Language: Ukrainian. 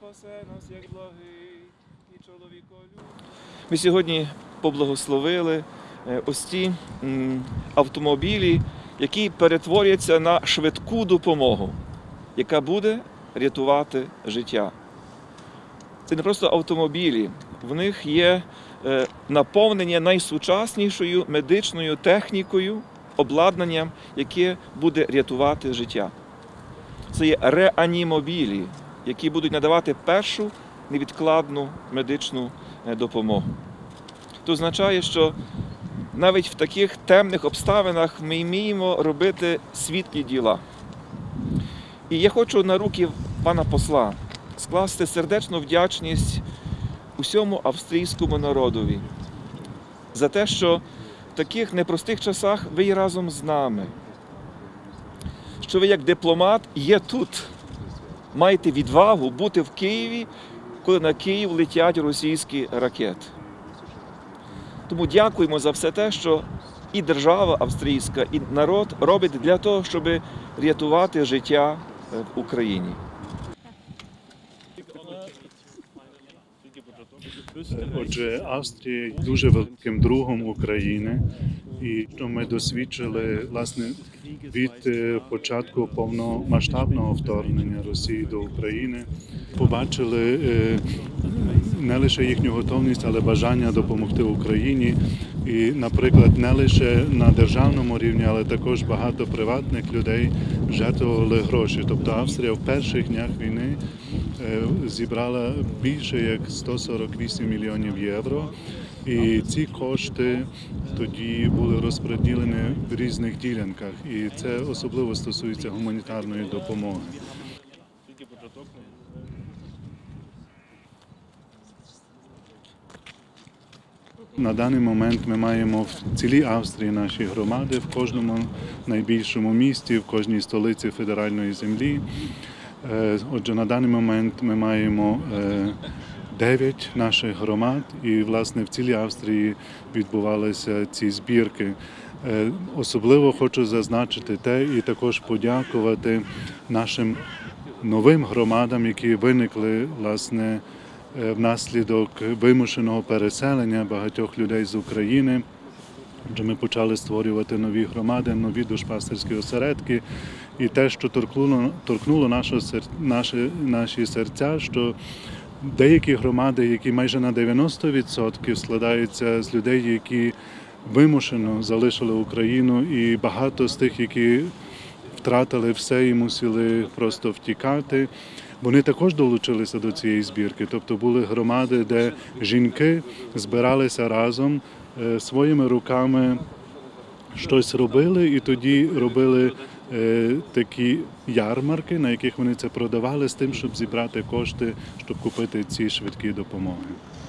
спасе нас, як благий і чоловіколюбний. Ми сьогодні поблагословили ось ті автомобілі, які перетворяться на швидку допомогу, яка буде рятувати життя. Це не просто автомобілі, в них є наповнення найсучаснішою медичною технікою, обладнанням, яке буде рятувати життя. Це є реанімобілі, які будуть надавати першу невідкладну медичну допомогу. Це означає, що навіть в таких темних обставинах ми вміємо робити світлі діла. І я хочу на руки пана посла скласти сердечну вдячність усьому австрійському народові за те, що в таких непростих часах ви є разом з нами, що ви як дипломат є тут, маєте відвагу бути в Києві, коли на Київ летять російські ракети. Тому дякуємо за все те, що і держава австрійська, і народ робить для того, щоб рятувати життя в Україні. Отже, Австрія є дуже великим другом України, і що ми досвідчили, власне, від початку повномасштабного вторгнення Росії до України, побачили не лише їхню готовність, але бажання допомогти Україні. І, наприклад, не лише на державному рівні, але також багато приватних людей жертвували гроші. Тобто Австрія в перших днях війни зібрала більше як 148 мільйонів євро. І ці кошти тоді були розподілені в різних ділянках. І це особливо стосується гуманітарної допомоги. На даний момент ми маємо в цілій Австрії наші громади, в кожному найбільшому місті, в кожній столиці федеральної землі. Отже, на даний момент ми маємо 9 наших громад, і, власне, в цілій Австрії відбувалися ці збірки. Особливо хочу зазначити те і також подякувати нашим новим громадам, які виникли, власне, внаслідок вимушеного переселення багатьох людей з України. Отже, ми почали створювати нові громади, нові душпастерські осередки. І те, що торкнуло наші серця, що деякі громади, які майже на 90% складаються з людей, які вимушено залишили Україну, і багато з тих, які втратили все і мусили просто втікати, вони також долучилися до цієї збірки. Тобто були громади, де жінки збиралися разом, своїми руками щось робили, і тоді робили такі ярмарки, на яких вони це продавали, з тим, щоб зібрати кошти, щоб купити ці швидкі допомоги.